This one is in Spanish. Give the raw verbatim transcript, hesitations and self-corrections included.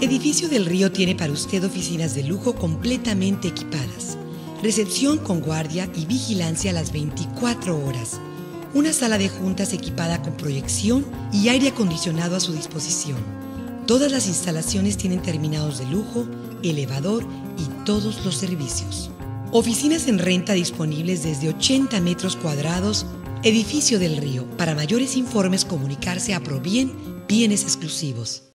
Edificio del Río tiene para usted oficinas de lujo completamente equipadas, recepción con guardia y vigilancia a las veinticuatro horas, una sala de juntas equipada con proyección y aire acondicionado a su disposición. Todas las instalaciones tienen terminados de lujo, elevador y todos los servicios. Oficinas en renta disponibles desde ochenta metros cuadrados. Edificio del Río. Para mayores informes, comunicarse a Provien Bienes Exclusivos.